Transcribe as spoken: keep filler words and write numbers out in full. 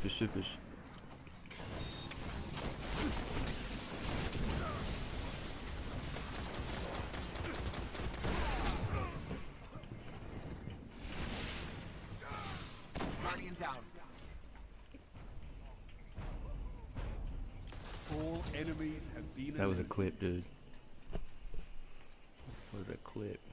Specific. Guardian down. All enemies have been That was a eliminated. clip, dude. That was a clip.